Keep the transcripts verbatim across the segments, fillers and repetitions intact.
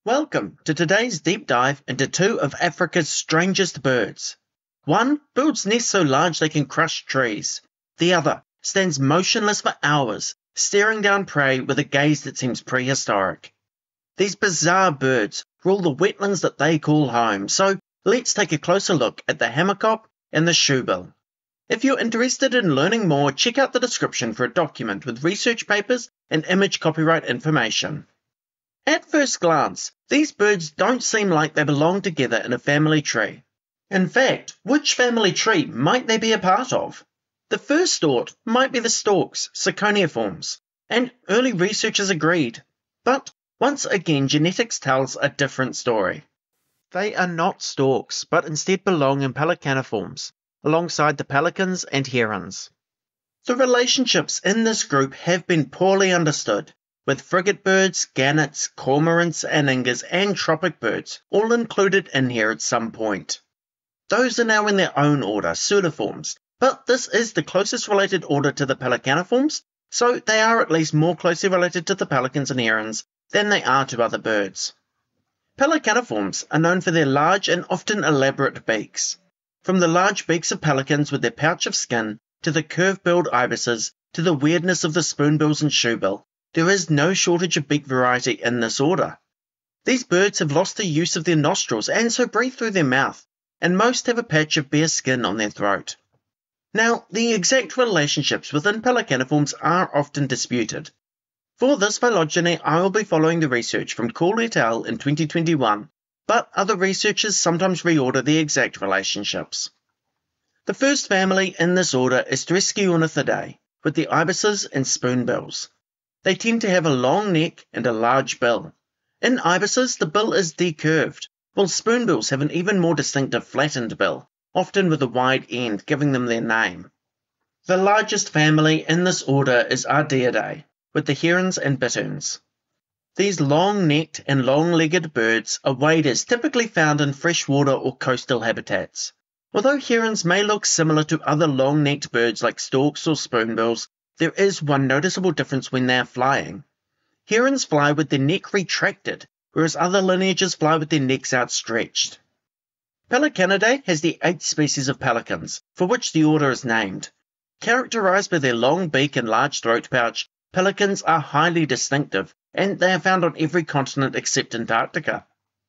Welcome to today's deep dive into two of Africa's strangest birds. One builds nests so large they can crush trees. The other stands motionless for hours, staring down prey with a gaze that seems prehistoric. These bizarre birds rule the wetlands that they call home, so let's take a closer look at the Hamerkop and the Shoebill. If you're interested in learning more, check out the description for a document with research papers and image copyright information. At first glance, these birds don't seem like they belong together in a family tree. In fact, which family tree might they be a part of? The first thought might be the storks, Pelecaniformes, and early researchers agreed. But once again, genetics tells a different story. They are not storks, but instead belong in Pelecaniformes, alongside the pelicans and herons. The relationships in this group have been poorly understood, with frigate birds, gannets, cormorants, anhingas, and tropic birds all included in here at some point. Those are now in their own order, Pseudoformes, but this is the closest related order to the Pelecaniformes, so they are at least more closely related to the pelicans and herons than they are to other birds. Pelecaniformes are known for their large and often elaborate beaks. From the large beaks of pelicans with their pouch of skin, to the curve-billed ibises, to the weirdness of the spoonbills and shoebill, there is no shortage of beak variety in this order. These birds have lost the use of their nostrils and so breathe through their mouth, and most have a patch of bare skin on their throat. Now, the exact relationships within Pelecaniformes are often disputed. For this phylogeny, I will be following the research from Cool et al. In twenty twenty-one, but other researchers sometimes reorder the exact relationships. The first family in this order is Scopidae, with the ibises and spoonbills. They tend to have a long neck and a large bill. In ibises, the bill is decurved, while spoonbills have an even more distinctive flattened bill, often with a wide end giving them their name. The largest family in this order is Ardeidae, with the herons and bitterns. These long-necked and long-legged birds are waders typically found in freshwater or coastal habitats. Although herons may look similar to other long-necked birds like storks or spoonbills, there is one noticeable difference when they are flying. Herons fly with their neck retracted, whereas other lineages fly with their necks outstretched. Pelecanidae has the eight species of pelicans, for which the order is named. Characterized by their long beak and large throat pouch, pelicans are highly distinctive, and they are found on every continent except Antarctica.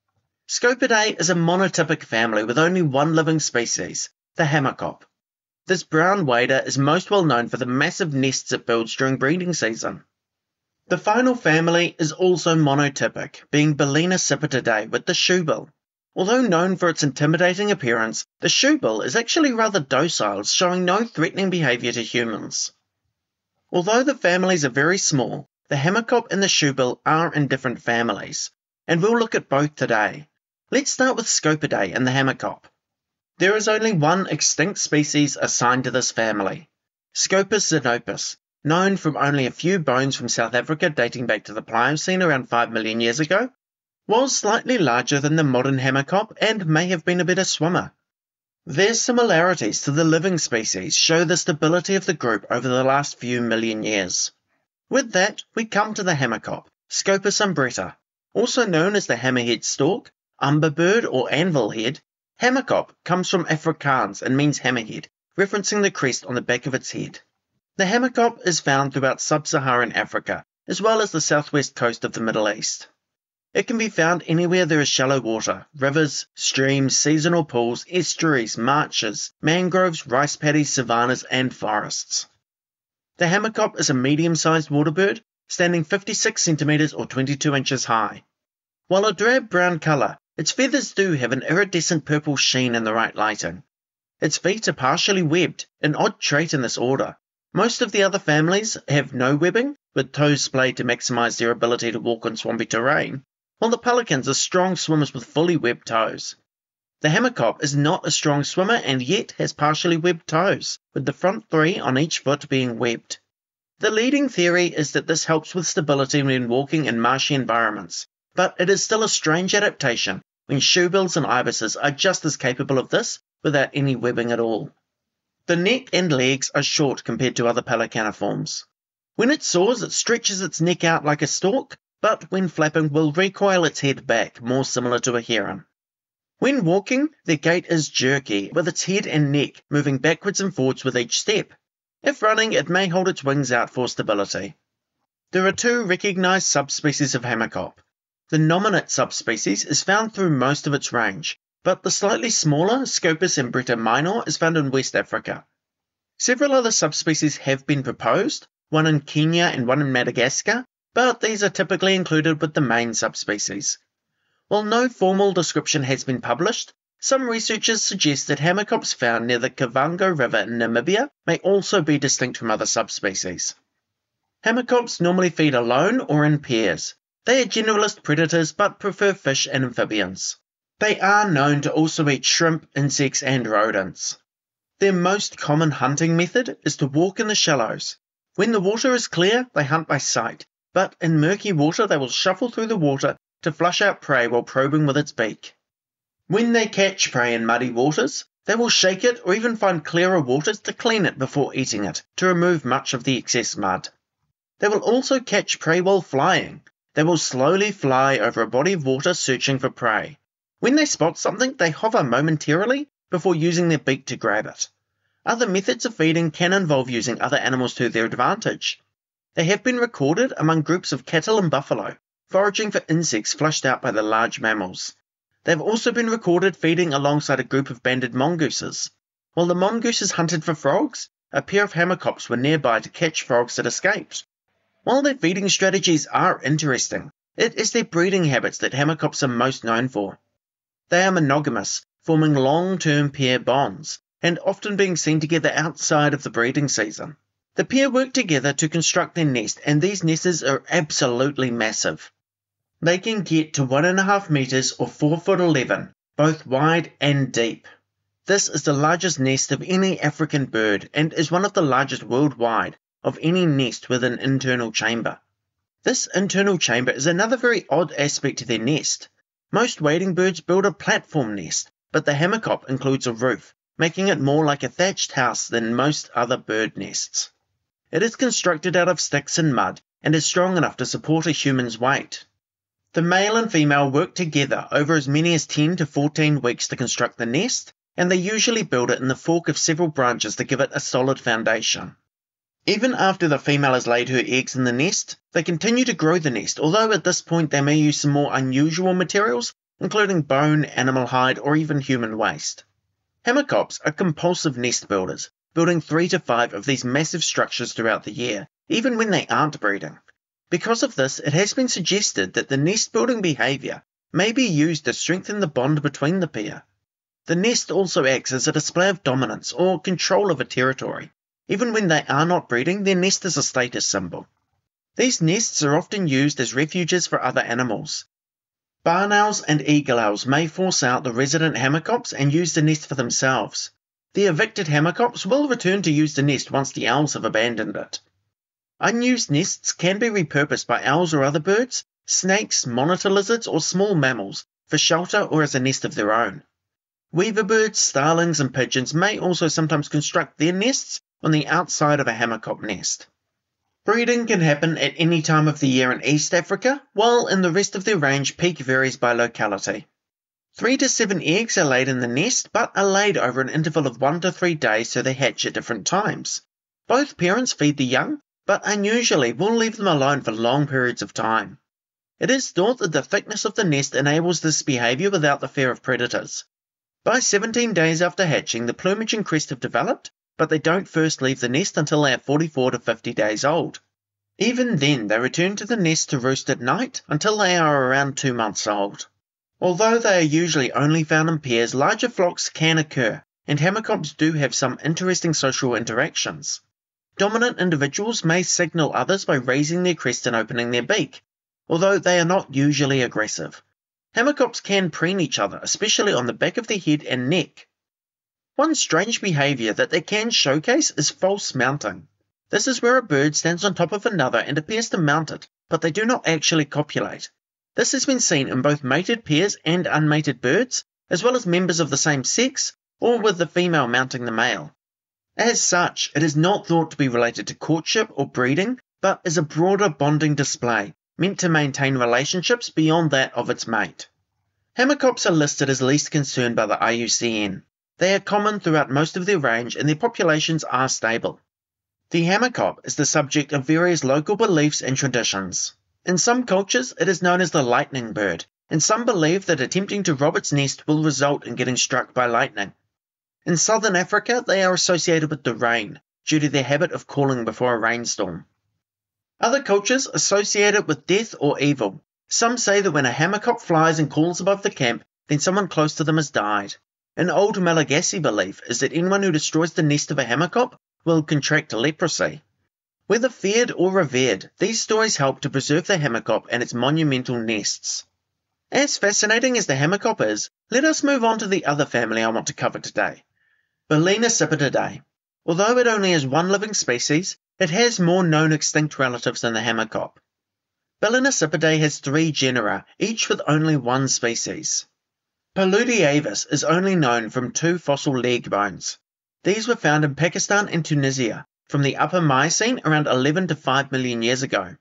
Scopidae is a monotypic family with only one living species, the Hamerkop. This brown wader is most well known for the massive nests it builds during breeding season. The final family is also monotypic, being Balaenicipitidae with the Shoebill. Although known for its intimidating appearance, the Shoebill is actually rather docile, showing no threatening behavior to humans. Although the families are very small, the Hamerkop and the Shoebill are in different families, and we'll look at both today. Let's start with Scopidae and the Hamerkop. There is only one extinct species assigned to this family, Scopus xenopus, known from only a few bones from South Africa dating back to the Pliocene around five million years ago, was slightly larger than the modern Hamerkop and may have been a better swimmer. Their similarities to the living species show the stability of the group over the last few million years. With that, we come to the Hamerkop, Scopus umbretta, also known as the hammerhead stork, umberbird or anvilhead. Hamerkop comes from Afrikaans and means hammerhead, referencing the crest on the back of its head. The Hamerkop is found throughout sub-Saharan Africa, as well as the southwest coast of the Middle East. It can be found anywhere there is shallow water, rivers, streams, seasonal pools, estuaries, marshes, mangroves, rice paddies, savannas, and forests. The Hamerkop is a medium-sized water bird, standing fifty-six centimeters or twenty-two inches high. While a drab brown colour, its feathers do have an iridescent purple sheen in the right lighting. Its feet are partially webbed, an odd trait in this order. Most of the other families have no webbing, with toes splayed to maximise their ability to walk on swampy terrain, while the pelicans are strong swimmers with fully webbed toes. The Hamerkop is not a strong swimmer and yet has partially webbed toes, with the front three on each foot being webbed. The leading theory is that this helps with stability when walking in marshy environments, but it is still a strange adaptation when shoebills and ibises are just as capable of this without any webbing at all. The neck and legs are short compared to other Pelecaniformes. When it soars, it stretches its neck out like a stalk, but when flapping will recoil its head back, more similar to a heron. When walking, their gait is jerky, with its head and neck moving backwards and forwards with each step. If running, it may hold its wings out for stability. There are two recognised subspecies of Hamerkop. The nominate subspecies is found through most of its range, but the slightly smaller Scopus umbretta minor is found in West Africa. Several other subspecies have been proposed, one in Kenya and one in Madagascar, but these are typically included with the main subspecies. While no formal description has been published, some researchers suggest that Hamerkops found near the Kavango River in Namibia may also be distinct from other subspecies. Hamerkops normally feed alone or in pairs. They are generalist predators but prefer fish and amphibians. They are known to also eat shrimp, insects, and rodents. Their most common hunting method is to walk in the shallows. When the water is clear, they hunt by sight, but in murky water they will shuffle through the water to flush out prey while probing with its beak. When they catch prey in muddy waters, they will shake it or even find clearer waters to clean it before eating it, to remove much of the excess mud. They will also catch prey while flying. They will slowly fly over a body of water searching for prey. When they spot something, they hover momentarily before using their beak to grab it. Other methods of feeding can involve using other animals to their advantage. They have been recorded among groups of cattle and buffalo, foraging for insects flushed out by the large mammals. They have also been recorded feeding alongside a group of banded mongooses. While the mongooses hunted for frogs, a pair of Hamerkops were nearby to catch frogs that escaped. While their feeding strategies are interesting, it is their breeding habits that Hamerkops are most known for. They are monogamous, forming long-term pair bonds, and often being seen together outside of the breeding season. The pair work together to construct their nest, and these nests are absolutely massive. They can get to one and a half metres or four foot eleven, both wide and deep. This is the largest nest of any African bird and is one of the largest worldwide of any nest with an internal chamber. This internal chamber is another very odd aspect to their nest. Most wading birds build a platform nest, but the Hamerkop includes a roof, making it more like a thatched house than most other bird nests. It is constructed out of sticks and mud and is strong enough to support a human's weight. The male and female work together over as many as ten to fourteen weeks to construct the nest, and they usually build it in the fork of several branches to give it a solid foundation. Even after the female has laid her eggs in the nest, they continue to grow the nest, although at this point they may use some more unusual materials, including bone, animal hide, or even human waste. Hamerkops are compulsive nest builders, building three to five of these massive structures throughout the year, even when they aren't breeding. Because of this, it has been suggested that the nest-building behaviour may be used to strengthen the bond between the pair. The nest also acts as a display of dominance or control of a territory. Even when they are not breeding, their nest is a status symbol. These nests are often used as refuges for other animals. Barn owls and eagle owls may force out the resident Hamerkops and use the nest for themselves. The evicted Hamerkops will return to use the nest once the owls have abandoned it. Unused nests can be repurposed by owls or other birds, snakes, monitor lizards, or small mammals for shelter or as a nest of their own. Weaver birds, starlings, and pigeons may also sometimes construct their nests on the outside of a Hamerkop nest. Breeding can happen at any time of the year in East Africa, while in the rest of their range peak varies by locality. Three to seven eggs are laid in the nest, but are laid over an interval of one to three days so they hatch at different times. Both parents feed the young, but unusually will leave them alone for long periods of time. It is thought that the thickness of the nest enables this behaviour without the fear of predators. By seventeen days after hatching, the plumage and crest have developed, but they don't first leave the nest until they are forty-four to fifty days old. Even then, they return to the nest to roost at night until they are around two months old. Although they are usually only found in pairs, larger flocks can occur, and Hamerkops do have some interesting social interactions. Dominant individuals may signal others by raising their crest and opening their beak, although they are not usually aggressive. Hamerkops can preen each other, especially on the back of their head and neck. One strange behaviour that they can showcase is false mounting. This is where a bird stands on top of another and appears to mount it, but they do not actually copulate. This has been seen in both mated pairs and unmated birds, as well as members of the same sex, or with the female mounting the male. As such, it is not thought to be related to courtship or breeding, but is a broader bonding display, meant to maintain relationships beyond that of its mate. Hamerkops are listed as least concerned by the I U C N. They are common throughout most of their range and their populations are stable. The Hamerkop is the subject of various local beliefs and traditions. In some cultures, it is known as the lightning bird, and some believe that attempting to rob its nest will result in getting struck by lightning. In southern Africa, they are associated with the rain, due to their habit of calling before a rainstorm. Other cultures associate it with death or evil. Some say that when a Hamerkop flies and calls above the camp, then someone close to them has died. An old Malagasy belief is that anyone who destroys the nest of a Hamerkop will contract leprosy. Whether feared or revered, these stories help to preserve the Hamerkop and its monumental nests. As fascinating as the Hamerkop is, let us move on to the other family I want to cover today, Balaenicipitidae. Although it only has one living species, it has more known extinct relatives than the Hamerkop. Balaenicipidae has three genera, each with only one species. Pelecaniformes is only known from two fossil leg bones. These were found in Pakistan and Tunisia from the Upper Miocene around eleven to five million years ago.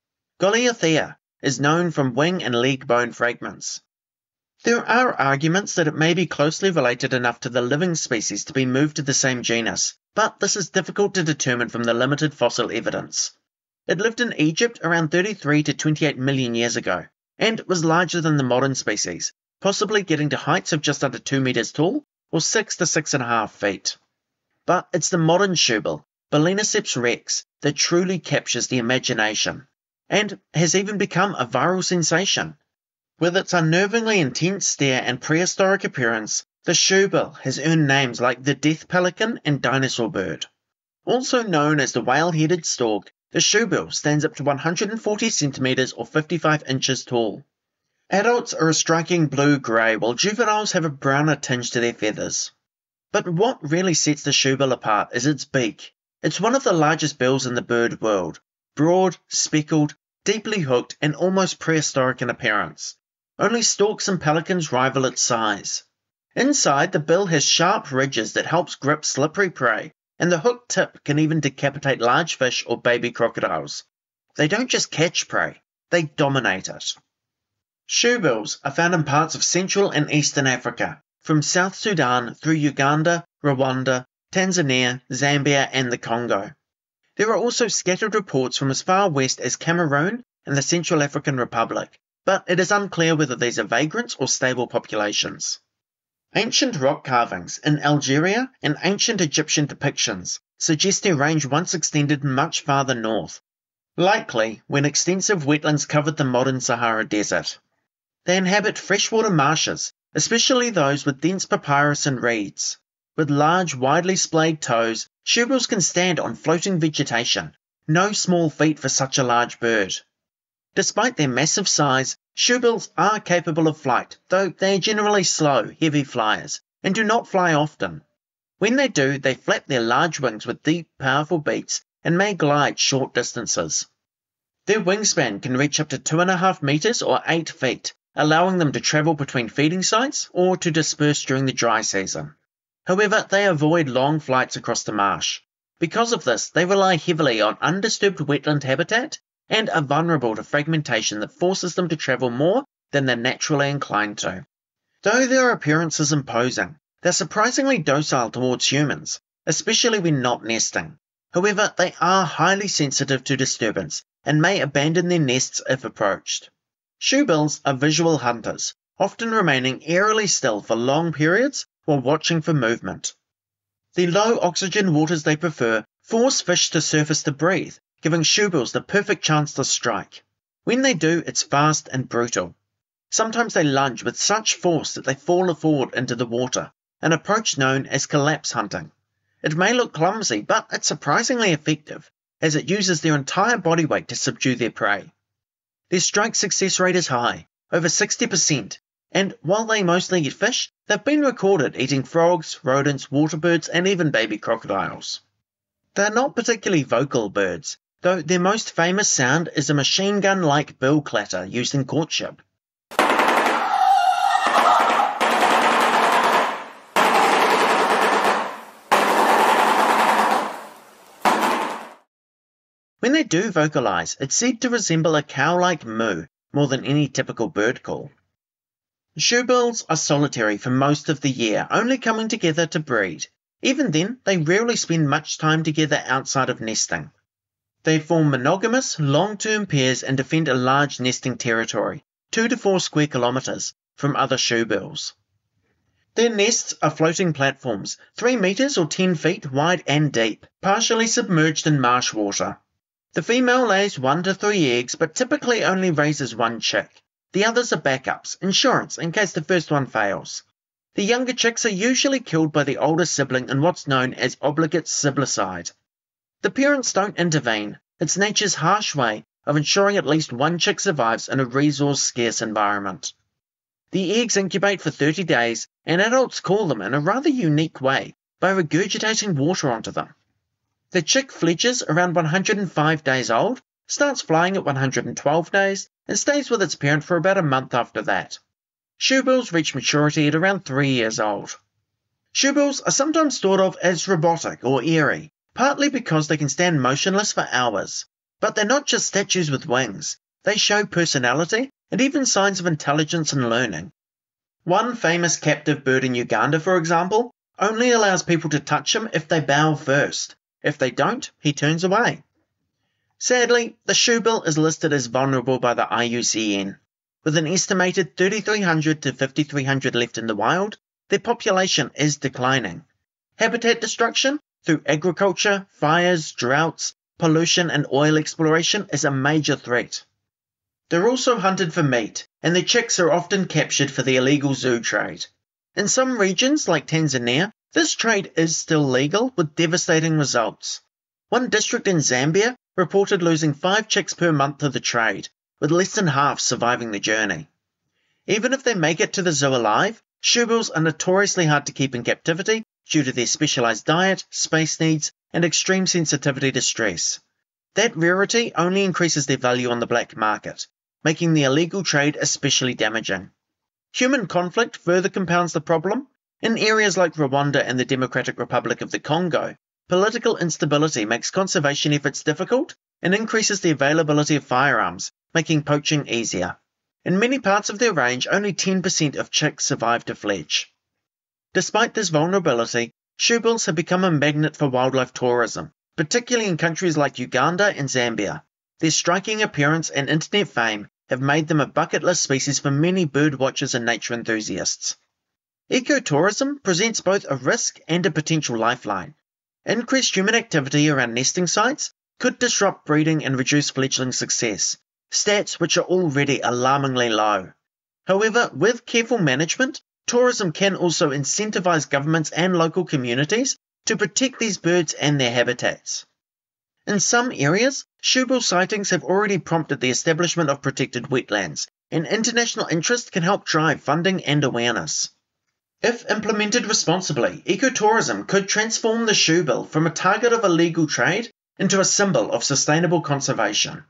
Goliathea is known from wing and leg bone fragments. There are arguments that it may be closely related enough to the living species to be moved to the same genus, but this is difficult to determine from the limited fossil evidence. It lived in Egypt around thirty-three to twenty-eight million years ago, and was larger than the modern species, possibly getting to heights of just under two meters tall, or six to six and a half feet. But it's the modern Shoebill, Balaeniceps rex, that truly captures the imagination, and has even become a viral sensation. With its unnervingly intense stare and prehistoric appearance, the Shoebill has earned names like the death pelican and dinosaur bird. Also known as the whale-headed stork, the Shoebill stands up to one hundred forty centimeters or fifty-five inches tall. Adults are a striking blue-grey, while juveniles have a browner tinge to their feathers. But what really sets the Shoebill apart is its beak. It's one of the largest bills in the bird world, broad, speckled, deeply hooked, and almost prehistoric in appearance. Only storks and pelicans rival its size. Inside, the bill has sharp ridges that helps grip slippery prey, and the hooked tip can even decapitate large fish or baby crocodiles. They don't just catch prey, they dominate it. Shoebills are found in parts of Central and Eastern Africa, from South Sudan through Uganda, Rwanda, Tanzania, Zambia, and the Congo. There are also scattered reports from as far west as Cameroon and the Central African Republic, but it is unclear whether these are vagrants or stable populations. Ancient rock carvings in Algeria and ancient Egyptian depictions suggest their range once extended much farther north, likely when extensive wetlands covered the modern Sahara Desert. They inhabit freshwater marshes, especially those with dense papyrus and reeds. With large, widely splayed toes, shoebills can stand on floating vegetation, no small feat for such a large bird. Despite their massive size, shoebills are capable of flight, though they are generally slow, heavy flyers, and do not fly often. When they do, they flap their large wings with deep, powerful beaks and may glide short distances. Their wingspan can reach up to two and a half meters or eight feet, allowing them to travel between feeding sites or to disperse during the dry season. However, they avoid long flights across the marsh. Because of this, they rely heavily on undisturbed wetland habitat and are vulnerable to fragmentation that forces them to travel more than they're naturally inclined to. Though their appearance is imposing, they're surprisingly docile towards humans, especially when not nesting. However, they are highly sensitive to disturbance and may abandon their nests if approached. Shoebills are visual hunters, often remaining eerily still for long periods while watching for movement. The low oxygen waters they prefer force fish to surface to breathe, giving shoebills the perfect chance to strike. When they do, it's fast and brutal. Sometimes they lunge with such force that they fall forward into the water, an approach known as collapse hunting. It may look clumsy, but it's surprisingly effective, as it uses their entire body weight to subdue their prey. Their strike success rate is high, over sixty percent, and while they mostly eat fish, they've been recorded eating frogs, rodents, water birds, and even baby crocodiles. They're not particularly vocal birds, though their most famous sound is a machine gun-like bill clatter used in courtship. When they do vocalize, it's said to resemble a cow-like moo more than any typical bird call. Shoebills are solitary for most of the year, only coming together to breed. Even then, they rarely spend much time together outside of nesting. They form monogamous, long-term pairs and defend a large nesting territory, two to four square kilometres, from other shoebills. Their nests are floating platforms, three metres or ten feet wide and deep, partially submerged in marsh water. The female lays one to three eggs, but typically only raises one chick. The others are backups, insurance in case the first one fails. The younger chicks are usually killed by the older sibling in what's known as obligate siblicide. The parents don't intervene. It's nature's harsh way of ensuring at least one chick survives in a resource-scarce environment. The eggs incubate for thirty days, and adults call them in a rather unique way by regurgitating water onto them. The chick fledges around one hundred five days old, starts flying at one hundred twelve days, and stays with its parent for about a month after that. Shoebills reach maturity at around three years old. Shoebills are sometimes thought of as robotic or eerie, partly because they can stand motionless for hours. But they're not just statues with wings. They show personality and even signs of intelligence and learning. One famous captive bird in Uganda, for example, only allows people to touch him if they bow first. If they don't, he turns away. Sadly, the shoebill is listed as vulnerable by the I U C N. With an estimated thirty-three hundred to fifty-three hundred left in the wild, their population is declining. Habitat destruction through agriculture, fires, droughts, pollution and oil exploration is a major threat. They're also hunted for meat, and their chicks are often captured for the illegal zoo trade. In some regions, like Tanzania, this trade is still legal with devastating results. One district in Zambia reported losing five chicks per month to the trade, with less than half surviving the journey. Even if they make it to the zoo alive, shoebills are notoriously hard to keep in captivity due to their specialised diet, space needs, and extreme sensitivity to stress. That rarity only increases their value on the black market, making the illegal trade especially damaging. Human conflict further compounds the problem. In areas like Rwanda and the Democratic Republic of the Congo, political instability makes conservation efforts difficult and increases the availability of firearms, making poaching easier. In many parts of their range, only ten percent of chicks survive to fledge. Despite this vulnerability, shoebills have become a magnet for wildlife tourism, particularly in countries like Uganda and Zambia. Their striking appearance and internet fame have made them a bucket list species for many bird watchers and nature enthusiasts. Ecotourism presents both a risk and a potential lifeline. Increased human activity around nesting sites could disrupt breeding and reduce fledgling success, stats which are already alarmingly low. However, with careful management, tourism can also incentivize governments and local communities to protect these birds and their habitats. In some areas, shoebill sightings have already prompted the establishment of protected wetlands, and international interest can help drive funding and awareness. If implemented responsibly, ecotourism could transform the shoebill from a target of illegal trade into a symbol of sustainable conservation.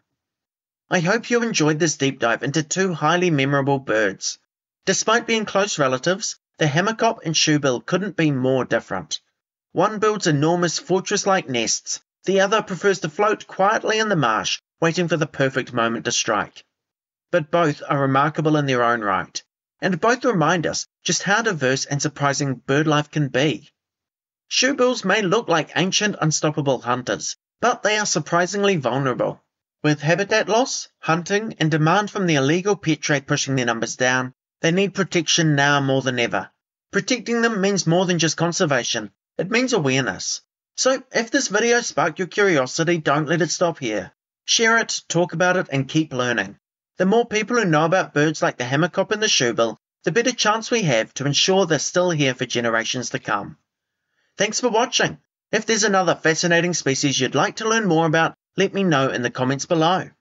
I hope you enjoyed this deep dive into two highly memorable birds. Despite being close relatives, the Hamerkop and Shoebill couldn't be more different. One builds enormous fortress-like nests, the other prefers to float quietly in the marsh, waiting for the perfect moment to strike. But both are remarkable in their own right, and both remind us just how diverse and surprising bird life can be. Shoebills may look like ancient, unstoppable hunters, but they are surprisingly vulnerable. With habitat loss, hunting, and demand from the illegal pet trade pushing their numbers down, they need protection now more than ever. Protecting them means more than just conservation, it means awareness. So if this video sparked your curiosity, don't let it stop here. Share it, talk about it, and keep learning. The more people who know about birds like the Hamerkop and the Shoebill, the better chance we have to ensure they're still here for generations to come. Thanks for watching. If there's another fascinating species you'd like to learn more about, let me know in the comments below.